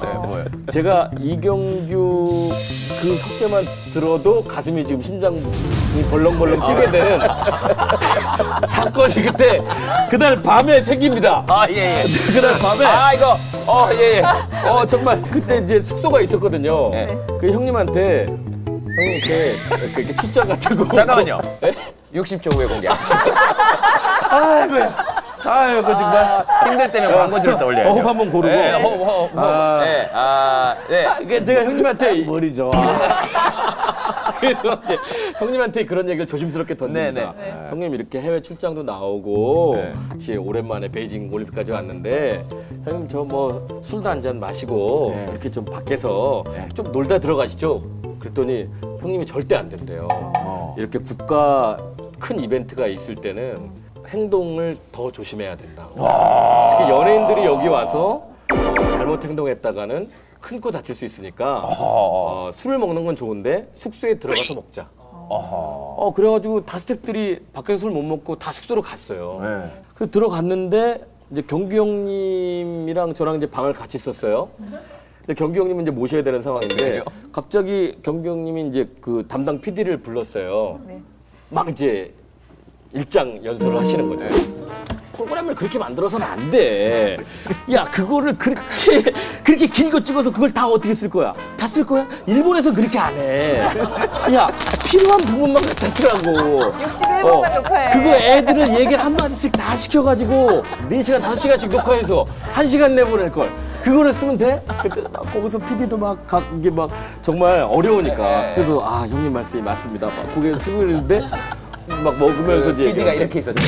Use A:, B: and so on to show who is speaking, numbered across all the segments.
A: 네, 뭐예요?
B: 제가 이경규 그 석대만 들어도 가슴이 지금 심장이 벌렁벌렁 뛰게 되는 사건이 그날 밤에 생깁니다.
A: 아, 예.
B: 그날 밤에.
A: 아, 이거. 예.
B: 정말 그때 이제 숙소가 있었거든요.
A: 네.
B: 그 형님한테 이렇게 출장 같은 거.
A: 잠깐만요.
B: 네?
A: 60초 후에 공개하겠습니다.
B: 아이고 정말
A: 힘들 때면 광고주를 떠올려야죠.
B: 호흡 한번 고르고.
A: 네, 호흡. 네.
B: 네. 제가 형님한테
C: 머리 좋아.
B: 그래서 이제 형님한테 그런 얘기를 조심스럽게 던집니다.
A: 네.
B: 형님 이렇게 해외 출장도 나오고
A: 네.
B: 같이 오랜만에 베이징 올림픽까지 왔는데 형님 저 뭐 술도 한 잔 마시고
A: 네.
B: 이렇게 좀 밖에서 좀 놀다 들어가시죠. 그랬더니 형님이 절대 안 된대요. 이렇게 국가 큰 이벤트가 있을 때는 행동을 더 조심해야 된다. 특히 연예인들이 여기 와서 잘못 행동했다가는 큰 코 다칠 수 있으니까 술을 먹는 건 좋은데 숙소에 들어가서 먹자. 그래가지고 다 스태프들이 밖에서 술 못 먹고 다 숙소로 갔어요.
A: 네.
B: 그래서 들어갔는데 이제 경규 형님이랑 저랑 이제 방을 같이 썼어요. 근데 경규 형님은 이제 모셔야 되는 상황인데 갑자기 경규 형님이 이제 그 담당 PD를 불렀어요. 막 이제 일장 연설을 하시는 거죠. 프로그램을 그렇게 만들어서는 안 돼. 야, 그거를 그렇게 긴 거 찍어서 그걸 다 어떻게 쓸 거야? 다 쓸 거야? 일본에선 그렇게 안 해. 야, 필요한 부분만 갖다 쓰라고.
D: 61분간 녹화해.
B: 그거 애들을 얘기를 한마디씩 다 시켜가지고 4시간, 5시간씩 녹화해서 1시간 내보낼 걸. 그거를 쓰면 돼? 그때 거기서 PD도 이게 막 정말 어려우니까 그때도 형님 말씀이 맞습니다. 막 고개 쓰고 있는데 막 먹으면서 이제
A: PD가 이렇게 있었죠.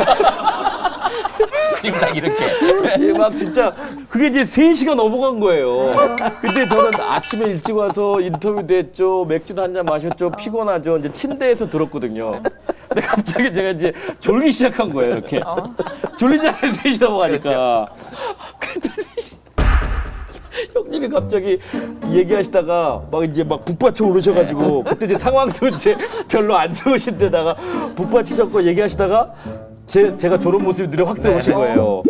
A: 지금 딱 이렇게.
B: 막 진짜 그게 이제 3시가 넘어간 거예요. 그때 저는 아침에 일찍 와서 인터뷰도 했죠. 맥주도 한 잔 마셨죠. 피곤하죠. 이제 침대에서 들었거든요. 근데 갑자기 제가 이제 졸기 시작한 거예요. 이렇게. 졸리지 않아요. 3시 넘어가니까. 그랬더니 형님이 갑자기 얘기하시다가 막 이제 막 북받쳐 오르셔가지고 그때 이제 상황도 이제 별로 안 좋으신 데다가 북받치셨고 얘기하시다가 제가 저런 모습이 확 들어오신 거예요.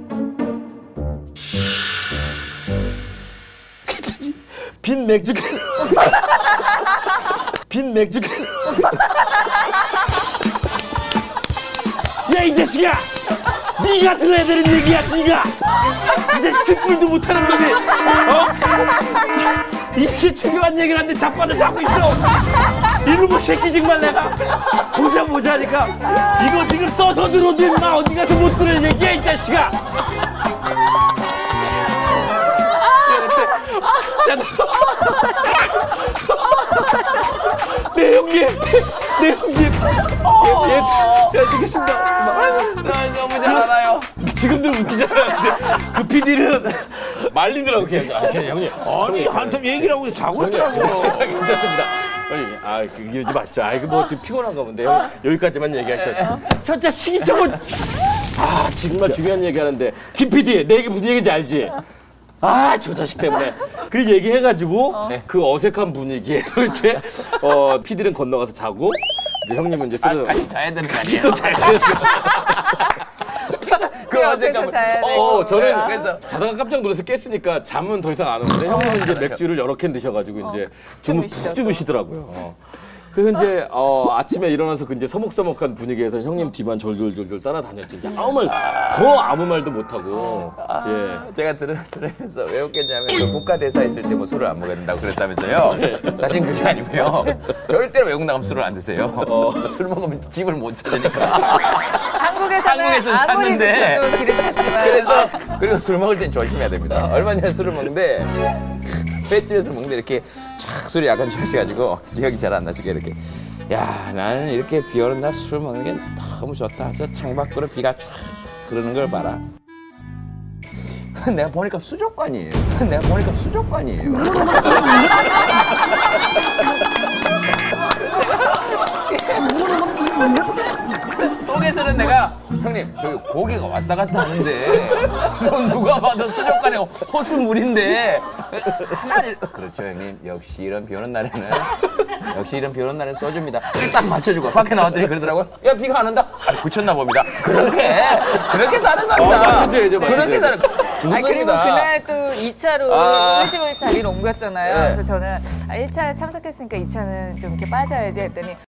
B: 빈 맥주 야, 이 자식아! 네가 들어야 되는 얘기야, 네가! 이제 쥐뿔도 못하는 놈이, 이렇게 중요한 얘기를 하는데 자빠져 자고 있어! 이놈의 새끼 정말 내가 보자 하니까 이거 지금 써서 들어도 임마 어디 가서 못 들을 얘기야, 이 자식아! 내 형님! 제가 듣겠습니다.
A: 너무 잘 알아요.
B: 지금도 웃기잖아요. 근데 그 PD는 말리더라고, 그냥. 형님.
C: 아니, 한참 얘기를 하고 자고 있더라고.
B: 괜찮습니다. 형님, 이러지 마시죠. 이거 뭐 지금 피곤한가 본데. 여기까지만 얘기하시죠. 저 자식이 저거. 정말 중요한 얘기 하는데. 김 PD, 내 얘기 무슨 얘기인지 알지? 저 자식 때문에. 그리고 얘기해가지고 그 어색한 분위기에서 이제 PD는 건너가서 자고 이제 형님은 이제 쓰는
A: 같이 자야 되는 거 아니에요?
B: 또 자야 돼요.
D: 그 옆에서 자야 되고.
B: 저는
A: 그래서
B: 자다가 깜짝 놀라서 깼으니까 잠은 더 이상 안 오는데 형님은 이제 맥주를 여러 캔 드셔가지고 이제 푹 주무시더라고요. 그래서 이제 아침에 일어나서 그 이제 서먹서먹한 분위기에서 형님 뒤만 졸졸 따라다녔죠. 아무 말도 못하고.
A: 제가 들으면서 왜 웃겠냐면 국가대사 있을 때 뭐 술을 안 먹어야 된다고 그랬다면서요. 사실 그게 아니고요. 절대로 외국 나가면 술을 안 드세요. 술 먹으면 집을 못 찾으니까. 한국에서는
D: 아무리
A: 찾는데.
D: 드셔도 길을 찾지만.
A: 그래서 그리고 술 먹을 땐 조심해야 됩니다. 얼마 전에 술을 먹는데 횟집에서 먹는데 이렇게 촥 술이 약간 취하셔가지고 기억이 잘 안 나시게 이렇게 나는 이렇게 비 오는 날 술 먹는 게 너무 좋다. 저 창밖으로 비가 쫙 흐르는 걸 봐라. 내가 보니까 수족관이에요. 속에서는 내가 형님 저기 고기가 왔다 갔다 하는데 누가 봐도 수족관에 호수물인데 가만히 그렇죠 형님 역시 이런 비 오는 날에는 소주입니다. 딱 맞춰주고 밖에 나왔더니 그러더라고요. 야 비가 안 온다. 붙였나 봅니다. 그렇게 사는 겁니다.
B: 맞춰줘야죠,
A: 그렇게
B: 맞춰줘야죠.
A: 사는 거.
D: 아니, 그리고 그날 또 2차로 일찍 자리를 옮겼잖아요.
A: 네.
D: 그래서 저는 1차 참석했으니까 2차는 좀 이렇게 빠져야지 했더니